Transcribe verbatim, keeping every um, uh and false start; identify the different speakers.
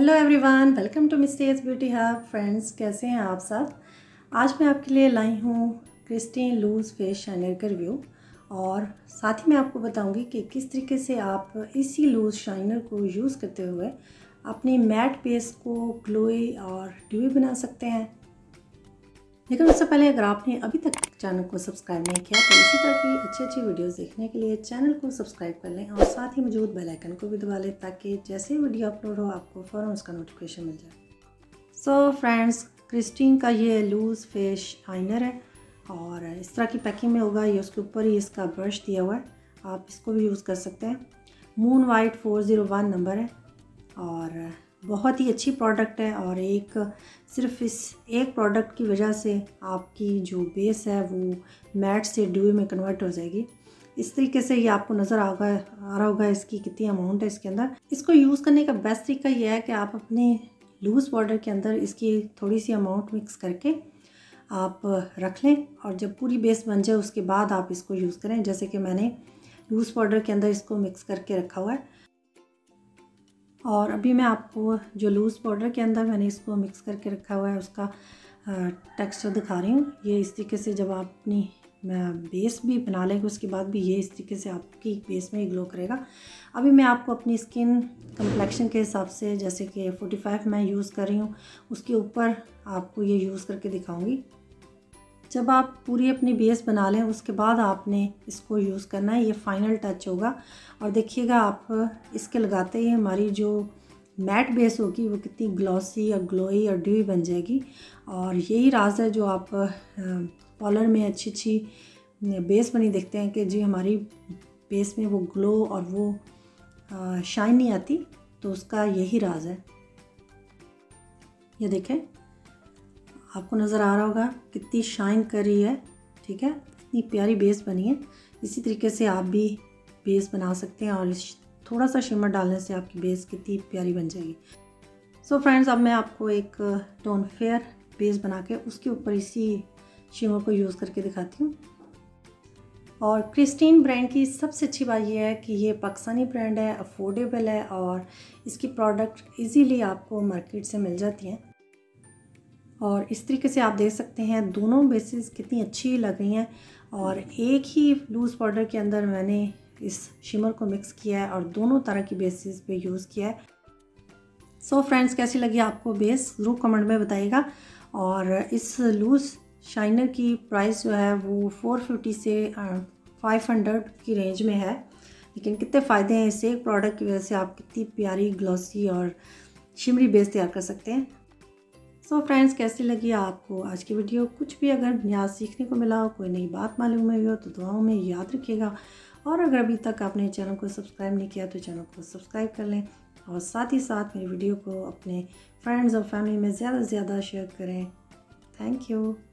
Speaker 1: Hello everyone, welcome to मिस्टेज beauty hub. Friends, कैसे हैं आप सब। आज मैं आपके लिए लाई हूँ क्रिस्टीन लूज़ फेस शाइनर का रिव्यू और साथ ही मैं आपको बताऊंगी कि किस तरीके से आप इसी लूज़ शाइनर को यूज़ करते हुए अपनी मैट बेस को ग्लोई और ड्यूई बना सकते हैं। लेकिन उससे पहले अगर आपने अभी तक चैनल को सब्सक्राइब नहीं किया तो इसी तरह की अच्छी अच्छी वीडियोस देखने के लिए चैनल को सब्सक्राइब कर लें और साथ ही मौजूद बेल आइकन को भी दबा लें ताकि जैसे ही वीडियो अपलोड हो आपको फ़ौरन उसका नोटिफिकेशन मिल जाए। सो फ्रेंड्स, क्रिस्टीन का ये लूज़ फेस शाइनर है और इस तरह की पैकिंग में होगा। ये उसके ऊपर ही इसका ब्रश दिया हुआ है, आप इसको भी यूज़ कर सकते हैं। Moon white four zero one number है और बहुत ही अच्छी प्रोडक्ट है और एक सिर्फ इस एक प्रोडक्ट की वजह से आपकी जो बेस है वो मैट से ड्यूई में कन्वर्ट हो जाएगी। इस तरीके से ये आपको नज़र आ आ रहा होगा इसकी कितनी अमाउंट है इसके अंदर। इसको यूज़ करने का बेस्ट तरीका ये है कि आप अपने लूज़ पाउडर के अंदर इसकी थोड़ी सी अमाउंट मिक्स करके आप रख लें और जब पूरी बेस बन जाए उसके बाद आप इसको यूज़ करें। जैसे कि मैंने लूज़ पाउडर के अंदर इसको मिक्स करके रखा हुआ है और अभी मैं आपको जो लूज़ पाउडर के अंदर मैंने इसको मिक्स करके रखा हुआ है उसका टेक्सचर दिखा रही हूँ। ये इस तरीके से जब आप अपनी बेस भी बना लेंगे उसके बाद भी ये इस तरीके से आपकी बेस में ही ग्लो करेगा। अभी मैं आपको अपनी स्किन कम्प्लेक्शन के हिसाब से, जैसे कि फोर्टी फाइव मैं यूज़ कर रही हूँ, उसके ऊपर आपको ये यूज़ करके दिखाऊँगी। जब आप पूरी अपनी बेस बना लें उसके बाद आपने इसको यूज़ करना है, ये फाइनल टच होगा। और देखिएगा आप इसके लगाते ही हमारी जो मैट बेस होगी वो कितनी ग्लॉसी और ग्लोई और ड्यूई बन जाएगी। और यही राज है जो आप पार्लर में अच्छी अच्छी बेस बनी देखते हैं कि जी हमारी बेस में वो ग्लो और वो शाइन नहीं आती, तो उसका यही राज है। ये देखें, आपको नज़र आ रहा होगा कितनी शाइन कर रही है। ठीक है, इतनी प्यारी बेस बनी है। इसी तरीके से आप भी बेस बना सकते हैं और इस थोड़ा सा शिमर डालने से आपकी बेस कितनी प्यारी बन जाएगी। सो so फ्रेंड्स, अब मैं आपको एक टोन फेयर बेस बना के उसके ऊपर इसी शिमर को यूज़ करके दिखाती हूँ। और क्रिस्टीन ब्रांड की सबसे अच्छी बात यह है कि ये पाकिस्तानी ब्रांड है, अफोर्डेबल है और इसकी प्रोडक्ट ईज़िली आपको मार्केट से मिल जाती हैं। और इस तरीके से आप देख सकते हैं दोनों बेसिस कितनी अच्छी लग रही हैं और एक ही लूज़ पाउडर के अंदर मैंने इस शिमर को मिक्स किया है और दोनों तरह की बेसिस पे यूज़ किया है। सो so फ्रेंड्स, कैसी लगी आपको बेस ज़रूर कमेंट में बताइएगा। और इस लूज़ शाइनर की प्राइस जो है वो फोर फिफ्टी से फाइव हंड्रेड की रेंज में है। लेकिन कितने फ़ायदे हैं इस एक प्रोडक्ट की वजह से, आप कितनी प्यारी ग्लॉसी और शिमरी बेस तैयार कर सकते हैं। सो so फ्रेंड्स, कैसी लगी आपको आज की वीडियो। कुछ भी अगर नया सीखने को मिला हो, कोई नई बात मालूम हुई हो तो दुआओं में याद रखिएगा। और अगर अभी तक आपने चैनल को सब्सक्राइब नहीं किया तो चैनल को सब्सक्राइब कर लें और साथ ही साथ मेरी वीडियो को अपने फ्रेंड्स और फैमिली में ज़्यादा से ज़्यादा शेयर करें। Thank you.